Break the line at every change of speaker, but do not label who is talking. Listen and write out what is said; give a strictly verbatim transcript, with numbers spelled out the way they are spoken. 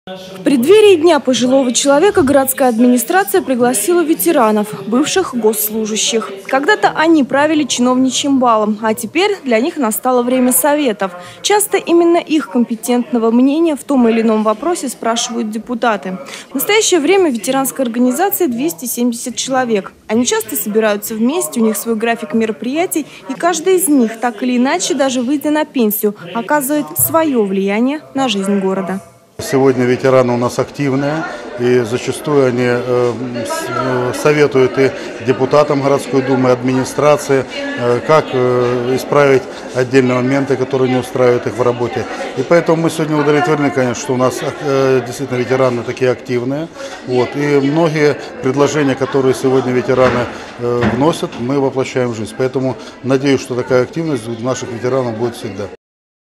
В преддверии Дня пожилого человека городская администрация пригласила ветеранов, бывших госслужащих. Когда-то они правили чиновничьим балом, а теперь для них настало время советов. Часто именно их компетентного мнения в том или ином вопросе спрашивают депутаты. В настоящее время ветеранской организации двести семьдесят человек. Они часто собираются вместе, у них свой график мероприятий, и каждый из них, так или иначе, даже выйдя на пенсию, оказывает свое влияние на жизнь города.
Сегодня ветераны у нас активные, и зачастую они э, советуют и депутатам городской думы, и администрации, э, как э, исправить отдельные моменты, которые не устраивают их в работе. И поэтому мы сегодня удовлетворены, конечно, что у нас э, действительно ветераны такие активные. Вот, и многие предложения, которые сегодня ветераны э, вносят, мы воплощаем в жизнь. Поэтому надеюсь, что такая активность у наших ветеранов будет всегда.